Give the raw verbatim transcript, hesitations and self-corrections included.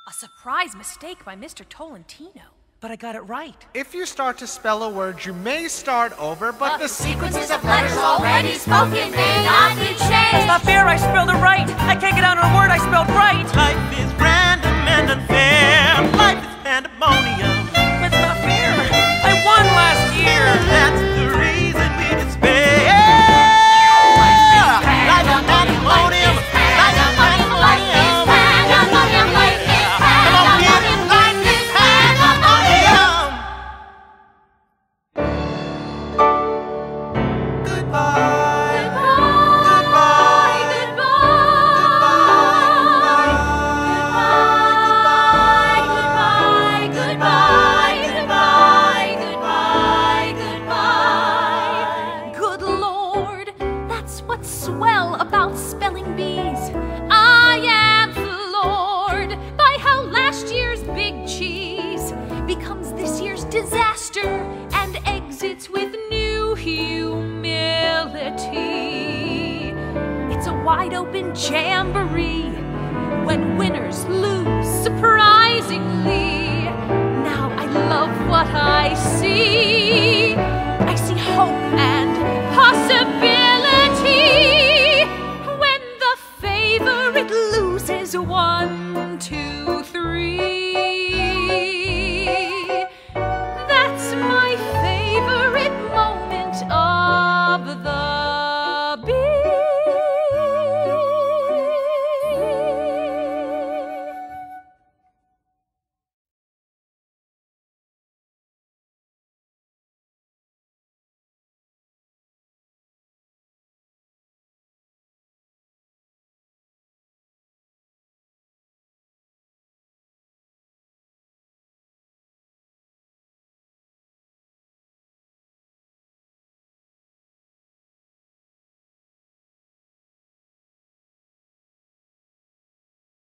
A surprise mistake by Mister Tolentino. But I got it right. If you start to spell a word, you may start over, but, but the sequences of letters already spoken may not be changed. That's not fair, I spelled it right. I can't get out a word I spelled right. Life is random and unfair. Life is pandemonium. That's not fair. I won last year. That's the reason we despair. Life is pandemonium. Life is pandemonium. Life is pandemonium. Life is pandemonium. Life is pandemonium. Goodbye. Goodbye. Goodbye. Goodbye. Goodbye. Goodbye. Goodbye. Goodbye. Good Lord, that's what's swell about spelling bees. I am floored by how last year's big cheese becomes this year's disaster and exits with new humility. It's a wide open jamboree when winners lose surprisingly. Now I love what I see.